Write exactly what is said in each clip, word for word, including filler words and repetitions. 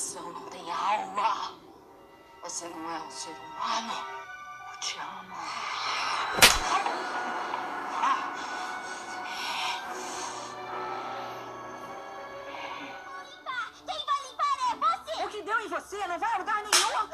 coração, não tem alma. Você não é um ser humano. Eu te amo. Quem vai limpar é você! O que deu em você não vai a lugar nenhum.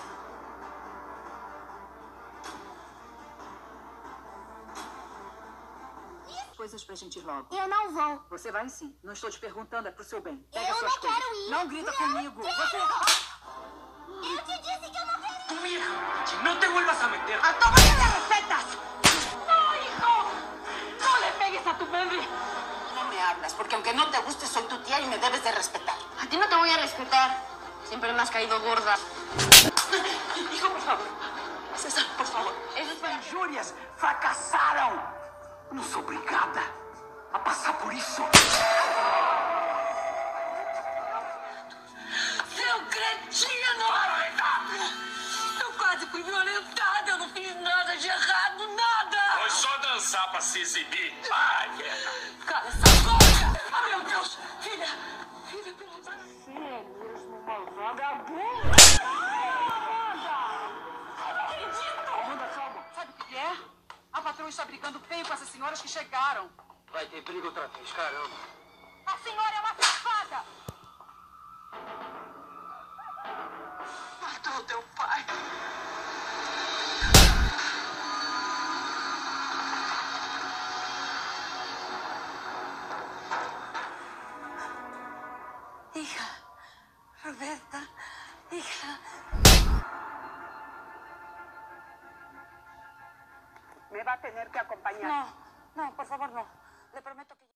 Coisas pra gente ir logo. Eu não vou. Você vai sim. Não estou te perguntando, é pro seu bem. Eu Pega suas não coisas. quero ir. Não grita Não comigo. quero. Você... Eu te disse que eu não quero ir. Tu vieja, no te vuelvas a meter. ¡A todos te respetas! ¡No, hijo! ¡No le pegues a tu bebé! No me hablas, porque aunque no te guste, soy tu tía y me debes de respetar. A ti no te voy a respetar. Siempre me has caído gorda. Hijo, por favor. César, por favor. Eso es para... Injúrias fracassaram. Não sou obrigada a passar por isso. Seu cretino! Eu quase fui violentada. Eu não fiz nada de errado, nada. Foi só dançar pra se exibir. Ai, merda. Cala essa boca! Ah, meu Deus! Filha! Filha, pelo amor de Deus! Você é mesmo uma vagabunda! Amanda, calma. Sabe o que é? A patroa está brigando feio com essas senhoras que chegaram. Vai ter briga outra vez, caramba. A senhora é uma safada! Matou teu pai. Hija, Roberta, hija. Me va a tener que acompañar. No, no, por favor, no. Le prometo que...